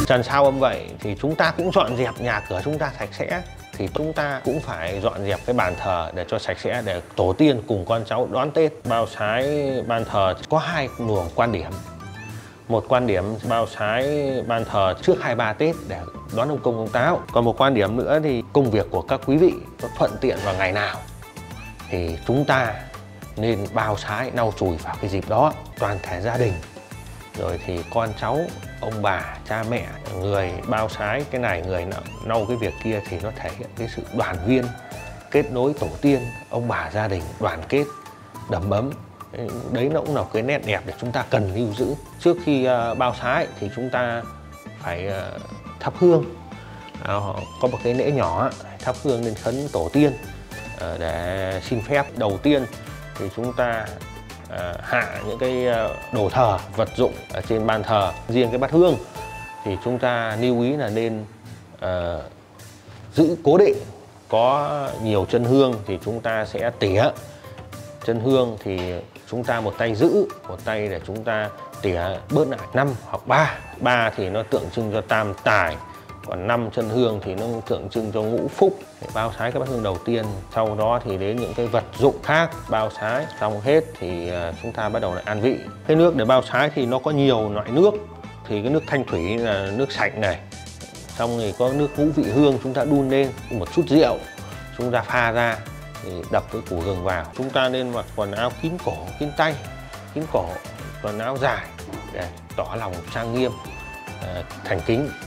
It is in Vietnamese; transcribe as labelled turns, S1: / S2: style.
S1: Trần sao âm vậy thì chúng ta cũng dọn dẹp nhà cửa chúng ta sạch sẽ, thì chúng ta cũng phải dọn dẹp cái bàn thờ để cho sạch sẽ, để tổ tiên cùng con cháu đón Tết. Bao sái ban thờ có hai luồng quan điểm. Một quan điểm bao sái ban thờ trước 23 Tết để đón ông Công ông Táo. Còn một quan điểm nữa thì công việc của các quý vị có thuận tiện vào ngày nào thì chúng ta nên bao sái lau chùi vào cái dịp đó. Toàn thể gia đình, rồi thì con cháu, ông bà, cha mẹ, người bao sái cái này, người lau cái việc kia, thì nó thể hiện cái sự đoàn viên, kết nối tổ tiên, ông bà, gia đình, đoàn kết, đầm ấm. Đấy nó cũng là cái nét đẹp để chúng ta cần lưu giữ. Trước khi bao sái thì chúng ta phải thắp hương. Có một cái lễ nhỏ thắp hương lên khấn tổ tiên để xin phép. Đầu tiên thì chúng ta hạ những cái đồ thờ, vật dụng ở trên ban thờ. Riêng cái bát hương thì chúng ta lưu ý là nên giữ cố định. Có nhiều chân hương thì chúng ta sẽ tỉa. Chân hương thì chúng ta một tay giữ, một tay để chúng ta tỉa bớt lại. 5 hoặc 3. 3 thì nó tượng trưng cho tam tài, còn 5 chân hương thì nó tượng trưng cho ngũ phúc. Để bao sái cái bát hương đầu tiên, sau đó thì đến những cái vật dụng khác. Bao sái xong hết thì chúng ta bắt đầu lại an vị. Cái nước để bao sái thì nó có nhiều loại nước. Thì cái nước thanh thủy là nước sạch này, xong thì có nước ngũ vị hương, chúng ta đun lên một chút rượu, chúng ta pha ra thì đập cái củ gừng vào. Chúng ta nên mặc quần áo kín cổ, kín tay, kín cổ, quần áo dài để tỏ lòng trang nghiêm, thành kính.